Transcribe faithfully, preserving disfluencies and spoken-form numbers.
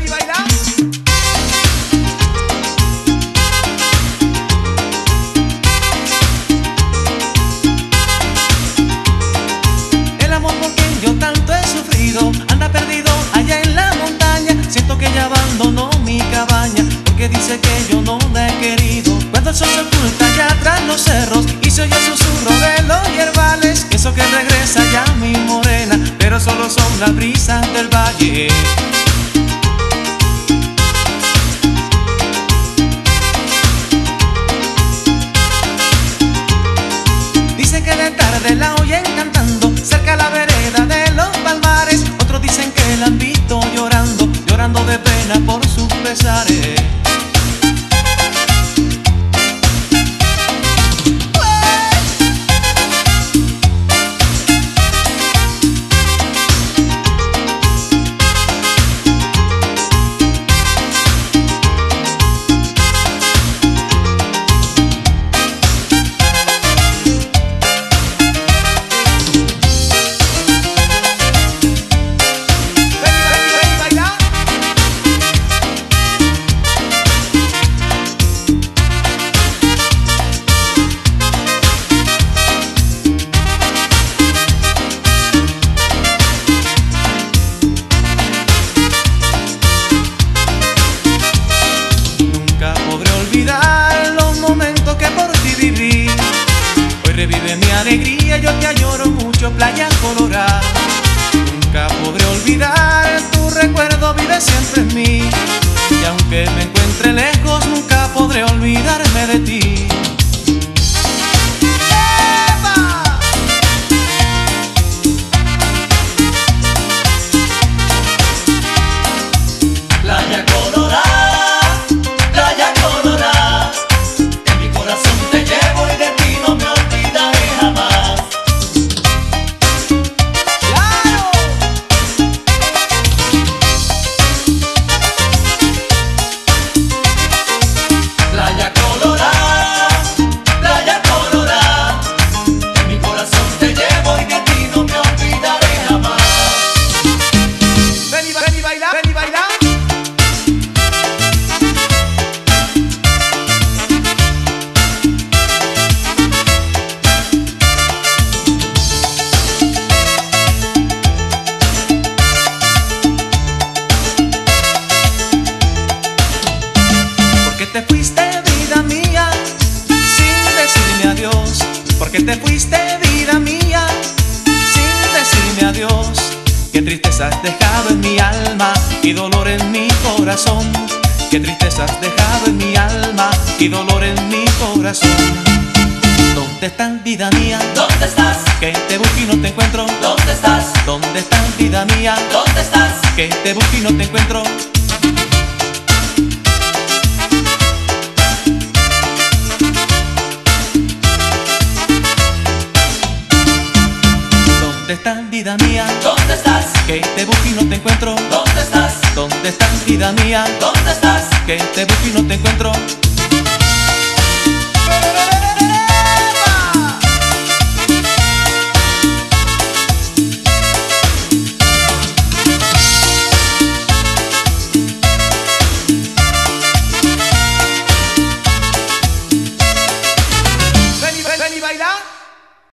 baila. El amor por quien yo tanto he sufrido anda perdido allá en la montaña. Siento que ella abandonó mi cabaña porque dice que yo no la he querido. Cuando el sol se oculta allá tras los cerros y se oye el susurro de los yerbales, pienso que regresa ya mi morena, pero solo son las brisas del valle. Dicen que de tarde la oyen cantando cerca a la vereda de los palmares. Otros dicen que la han visto llorando, llorando de pena por sus pesares. Revive mi alegría, yo te añoro mucho, Playa Colorada. Nunca podré olvidar, tu recuerdo vive siempre en mí. Y aunque me encuentre lejos, nunca podré olvidarme de ti. Playa Colorada, Playa Colorada, en mi corazón te llevo y de ti no me olvidaré jamás. ¡Claro! Playa Colorada, Playa Colorada, en mi corazón te llevo y de ti no me olvidaré jamás. Ven y, ven y baila, ven y baila. Porque te fuiste, vida mía, sin decirme adiós. Porque te fuiste, vida mía, sin decirme adiós. Qué tristeza has dejado en mi alma y dolor en mi corazón. Qué tristeza has dejado en mi alma y dolor en mi corazón. ¿Dónde estás, vida mía? ¿Dónde estás? Que te busco y no te encuentro. ¿Dónde estás? ¿Dónde estás, vida mía? ¿Dónde estás? Que te busco y no te encuentro. ¿Dónde estás, vida mía? ¿Dónde estás? Que te busco y no te encuentro. ¿Dónde estás? ¿Dónde estás, vida mía? ¿Dónde estás? Que te busco y no te encuentro.